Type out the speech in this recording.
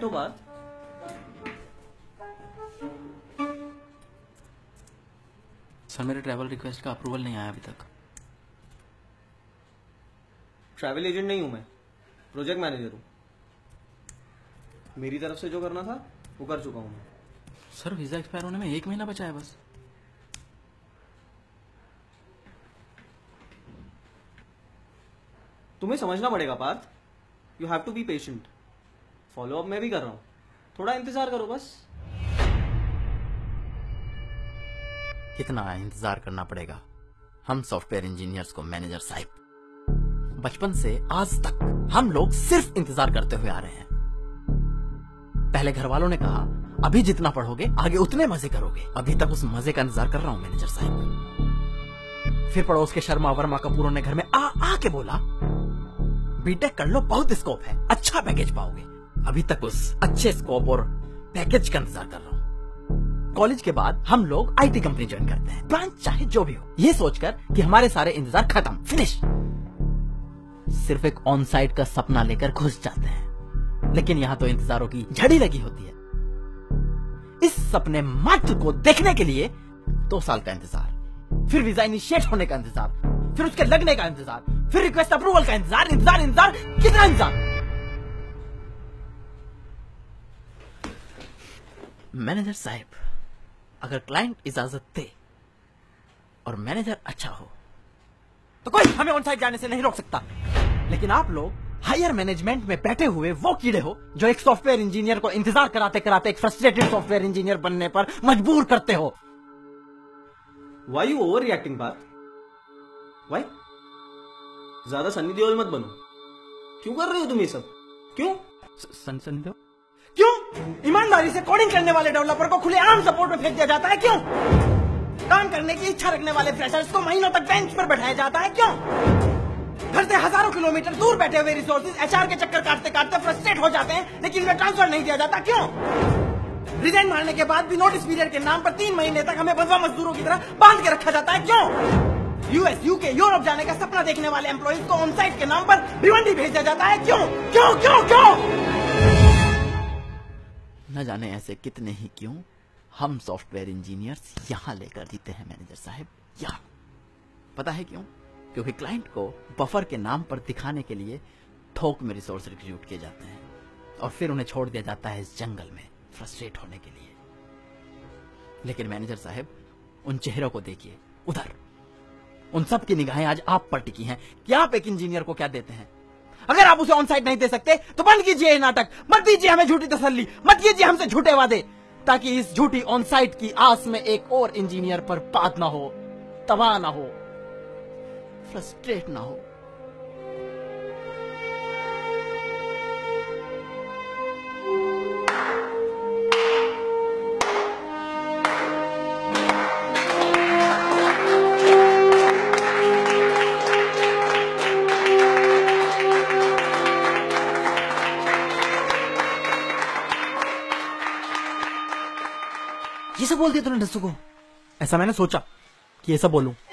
करो बात। सर मेरे ट्रैवल रिक्वेस्ट का अप्रूवल नहीं आया अभी तक। ट्रैवल एजेंट नहीं हूं मैं, प्रोजेक्ट मैनेजर हूं। मेरी तरफ से जो करना था वो कर चुका हूं मैं। सर वीजा एक्सपायर होने में 1 महीना बचा है बस। तुम्हें समझना पड़ेगा Parth, you have to be patient. Follow up मैं भी कर रहा हूं, थोड़ा इंतजार करो बस। कितना इंतजार करना पड़ेगा हम सॉफ्टवेयर इंजीनियर्स को मैनेजर साहब? बचपन से आज तक हम लोग सिर्फ इंतजार करते हुए आ रहे हैं। पहले घर वालों ने कहा अभी जितना पढ़ोगे आगे उतने मजे करोगे। अभी तक उस मजे का इंतजार कर रहा हूं मैनेजर साहब। फिर पड़ोस के शर्मा वर्मा कपूरों ने घर में आ के बोला बीटेक कर लो, बहुत स्कोप है, अच्छा पैकेज पाओगे। अभी तक उस अच्छे स्कोप और पैकेज का इंतजार कर रहा हूं। कॉलेज के बाद हम लोग आईटी कंपनी ज्वाइन करते हैं, ब्रांच चाहे जो भी हो, ये सोचकर कि हमारे सारे इंतजार खत्म, फिनिश। सिर्फ एक ऑन साइट का सपना लेकर घुस जाते हैं, लेकिन यहां तो इंतजारों की झड़ी लगी होती है। इस सपने मात्र को देखने के लिए 2 साल का इंतजार, फिर वीजा इनिशिएट होने का इंतजार, फिर उसके लगने का इंतजार, फिर रिक्वेस्ट अप्रूवल का इंतजार, इंतजार इंतजार, कितना इंतजार। मैनेजर साहब, अगर क्लाइंट इजाजत दे और मैनेजर अच्छा हो तो कोई हमें ऑन साइट जाने से नहीं रोक सकता। लेकिन आप लोग हायर मैनेजमेंट में बैठे हुए वो कीड़े हो जो एक सॉफ्टवेयर इंजीनियर को इंतजार कराते कराते एक फ्रस्ट्रेटेड सॉफ्टवेयर इंजीनियर बनने पर मजबूर करते हो। Why you overreacting Partha? Why? ज्यादा सन्नी देओल मत बनो। क्यों कर रहे हो तुम ये सब? क्यों? सनी देओल? क्यों? ईमानदारी से कोडिंग करने वाले डेवलपर को खुलेआम सपोर्ट में फेंक दिया जाता है, क्यों? काम करने की इच्छा रखने वाले फ्रेशर्स को महीनों तक बेंच पर बैठाया जाता है, क्यों? घर से हजारों किलोमीटर दूर बैठे हुए रिसोर्सेज एचआर के चक्कर काटते काटते फ्रस्ट्रेट हो जाते हैं, लेकिन उन्हें ट्रांसफर नहीं दिया जाता, क्यों? रिजाइन मारने के बाद भी नोटिस पीरियड के नाम पर 3 महीने तक हमें बंधुआ मजदूरों की तरह बांध के रखा जाता है, क्यों? यूएस, यूके, यूरोप जाने का सपना देखने वाले एम्प्लॉइज को ऑन साइट के नाम पर भिवंडी भेज दिया जाता है, क्यों? क्यों क्यों क्यों? न जाने ऐसे कितने ही क्यों हम सॉफ्टवेयर इंजीनियर्स यहां लेकर जीते हैं मैनेजर साहब, यहां। पता है क्यों? क्योंकि क्लाइंट को बफर के नाम पर दिखाने के लिए थोक में रिसोर्स रिक्रूट किए जाते हैं और फिर उन्हें छोड़ दिया जाता है इस जंगल में फ्रस्ट्रेट होने के लिए। लेकिन मैनेजर साहब, उन चेहरों को देखिए उधर, उन सब की निगाहें आज आप पर टिकी हैं कि आप एक इंजीनियर को क्या देते हैं। अगर आप उसे ऑन साइट नहीं दे सकते तो बंद कीजिए ये नाटक, मत दीजिए हमें झूठी तसल्ली, मत कीजिए हमसे झूठे वादे, ताकि इस झूठी ऑन साइट की आस में एक और इंजीनियर पर बात ना हो, तबाह ना हो, फ्रस्ट्रेट ना हो। ये सब बोल दिया तूने डस्सू को? ऐसा मैंने सोचा कि ये सब बोलूं।